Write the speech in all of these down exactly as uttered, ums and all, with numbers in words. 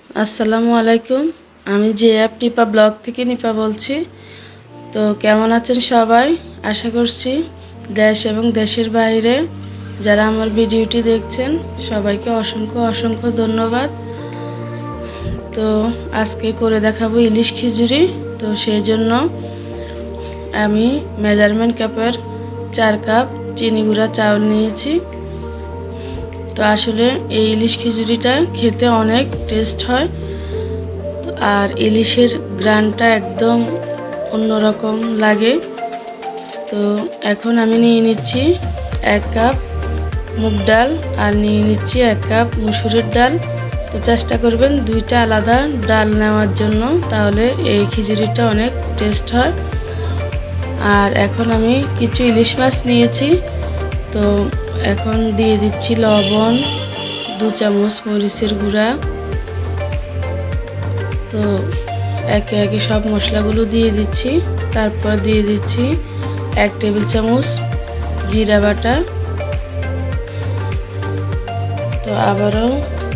আসসালামু আলাইকুম। আমি যে অ্যাপ নিপা ব্লগ থেকে নিপা বলছি। তো কেমন আছেন সবাই? আশা করছি দেশ এবং দেশের বাইরে যারা আমার ভিডিওটি দেখছেন সবাইকে অসংখ্য অসংখ্য ধন্যবাদ। তো আজকে করে দেখাবো ইলিশ খিচুড়ি। তো সেই জন্য আমি মেজারমেন্ট কাপের চার কাপ চিনি গুঁড়া চাউল নিয়েছি। তো আসলে এই ইলিশ খিচুড়িটা খেতে অনেক টেস্ট হয়, আর ইলিশের গ্রানটা একদম অন্যরকম লাগে। তো এখন আমি নিয়ে নিচ্ছি এক কাপ মুগ ডাল আর নিয়ে নিচ্ছি এক কাপ মুসুরের ডাল। তো চেষ্টা করবেন দুইটা আলাদা ডাল নেওয়ার জন্য, তাহলে এই খিচুড়িটা অনেক টেস্ট হয়। আর এখন আমি কিছু ইলিশ মাছ নিয়েছি। তো এখন দিয়ে দিচ্ছি লবণ, দু চামচ মরিচের গুঁড়া। তো একে একে সব মশলাগুলো দিয়ে দিচ্ছি। তারপর দিয়ে দিচ্ছি এক টেবিল চামচ জিরা বাটা। তো আবারও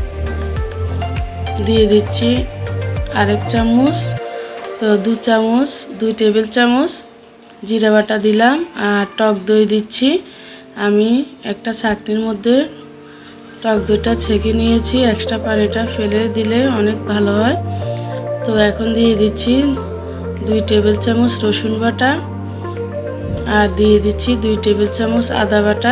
দিয়ে দিচ্ছি আরেক চামচ। তো দু চামচ দুই টেবিল চামচ জিরা বাটা দিলাম। আর টক দই দিচ্ছি। আমি একটা ছাঁকনির মধ্যে টক দইটা ছেঁকে নিয়েছি, এক্সট্রা পানিটা ফেলে দিলে অনেক ভালো হয়। তো এখন দিয়ে দিচ্ছি দুই টেবিল চামচ রসুন বাটা আর দিয়ে দিচ্ছি দুই টেবিল চামচ আদা বাটা।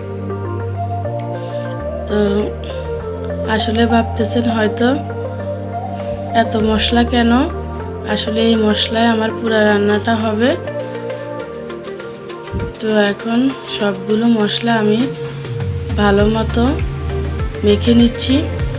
তো আসলে ভাবতেছেন হয়তো এত মশলা কেন, আসলে এই মশলায় আমার পুরো রান্নাটা হবে। তো এখন সবগুলো মশলা আমি ভালো মতো মেখে নিচ্ছি।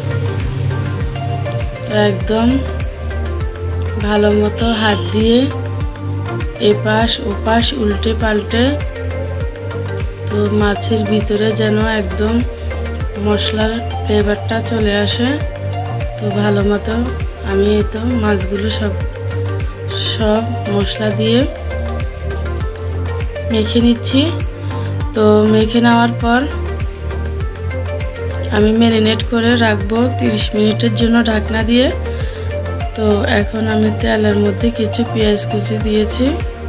তো একদম ভালো মতো হাত দিয়ে এপাশ ওপাশ উল্টে পাল্টে, তো মাছের ভিতরে যেন একদম মশলার ফ্লেভারটা চলে আসে। তো ভালো মতো আমি এই তো মাছগুলো সব সব মশলা দিয়ে মেখে নিচ্ছি। তো মেখে নেওয়ার পর আমি ম্যারিনেট করে রাখবো তিরিশ মিনিটের জন্য ঢাকনা দিয়ে। তো এখন আমি তেলের মধ্যে কিছু পেঁয়াজ কুচি দিয়েছি,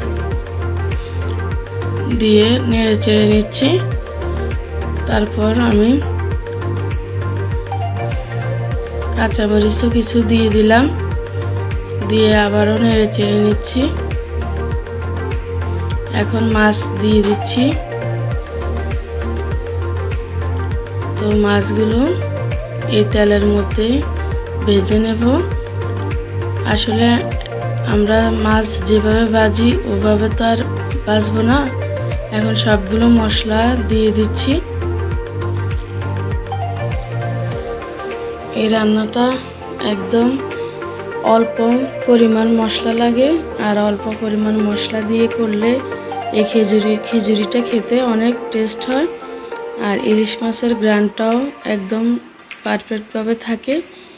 দিয়ে নেড়ে চেড়ে নিচ্ছি। তারপর আমি কাঁচামরিচও কিছু দিয়ে দিলাম, দিয়ে আবারও নেড়ে চেড়ে নিচ্ছি। এখন মাছ দিয়ে দিচ্ছি। তো মাছগুলো এই তেলের মধ্যে ভেজে নেব। আসলে আমরা মাছ যেভাবে ভাজি ওভাবে তো আর ভাজবো না। এখন সবগুলো মশলা দিয়ে দিচ্ছি। এই রান্নাটা একদম অল্প পরিমাণ মশলা লাগে, আর অল্প পরিমাণ মশলা দিয়ে করলে এই খিচুড়ি খিচুড়িটা খেতে অনেক টেস্ট হয়। আর ইলিশ মাছের গ্রানটাও একদম পারফেক্টভাবে থাকে।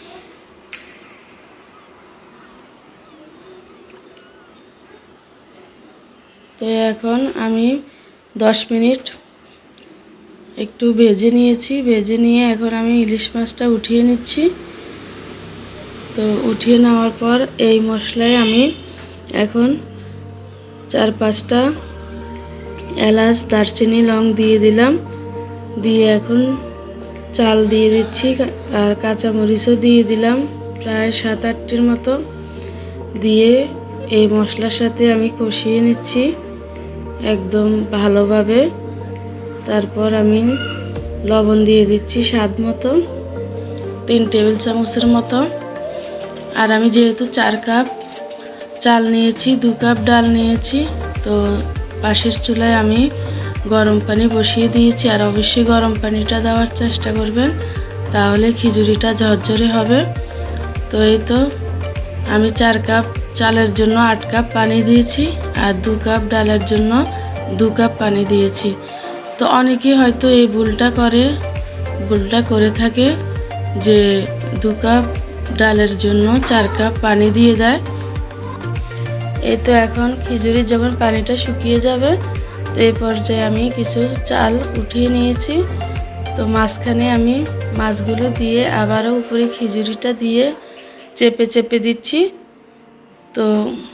তো এখন আমি দশ মিনিট একটু ভেজে নিয়েছি। ভেজে নিয়ে এখন আমি ইলিশ মাছটা উঠিয়ে নিচ্ছি। তো উঠিয়ে নেওয়ার পর এই মশলায় আমি এখন চার পাঁচটা এলাচ, দারচিনি, লং দিয়ে দিলাম। দিয়ে এখন চাল দিয়ে দিচ্ছি আর কাঁচামরিচও দিয়ে দিলাম প্রায় সাত আটটির মতো। দিয়ে এই মশলার সাথে আমি কষিয়ে নিচ্ছি একদম ভালোভাবে। তারপর আমি লবণ দিয়ে দিচ্ছি স্বাদ মতো, তিন টেবিল চামচের মতো। আর আমি যেহেতু চার কাপ চাল নিয়েছি, দু কাপ ডাল নিয়েছি, তো পাশের চুলায় আমি গরম পানি বসিয়ে দিয়েছি। আর অবশ্যই গরম পানিটা দেওয়ার চেষ্টা করবেন, তাহলে খিচুড়িটা ঝরঝরে হবে। তো এই তো আমি চার কাপ চালের জন্য আট কাপ পানি দিয়েছি, আর দু কাপ ডালের জন্য দু কাপ পানি দিয়েছি। তো অনেকেই হয়তো এই ভুলটা করে ভুলটা করে থাকে যে দু কাপ ডালের জন্য চার কাপ পানি দিয়ে দেয়। এই তো এখন খিচুড়ির যখন পানিটা শুকিয়ে যাবে, তো এই পর্যায়ে আমি কিছু চাল উঠিয়ে নিয়েছি। তো মাঝখানে আমি মাছগুলো দিয়ে আবারও উপরে খিচুড়িটা দিয়ে চেপে চেপে দিচ্ছি। তো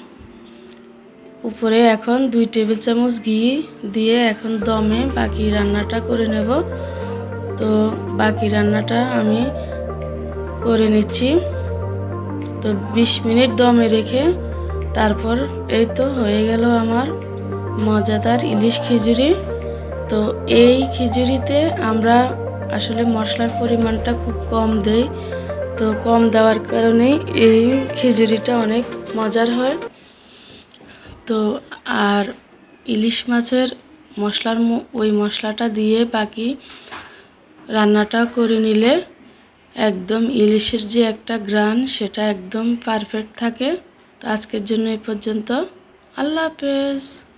উপরে এখন দুই টেবিল চামচ ঘি দিয়ে এখন দমে বাকি রান্নাটা করে নেব। তো বাকি রান্নাটা আমি করে নিচ্ছি। তো বিশ মিনিট দমে রেখে তারপর এই তো হয়ে গেল আমার মজাদার ইলিশ খিচুড়ি। তো এই খিচুড়িতে আমরা আসলে মশলার পরিমাণটা খুব কম দেই, তো কম দেওয়ার কারণে এই খিচুড়িটা অনেক মজার হয়। তো আর ইলিশ মাছের মশলার ওই মশলাটা দিয়ে বাকি রান্নাটা করে নিলে একদম ইলিশের যে একটা গ্রান সেটা একদম পারফেক্ট থাকে। তো আজকের জন্য এই পর্যন্ত। আল্লাহ হাফেজ।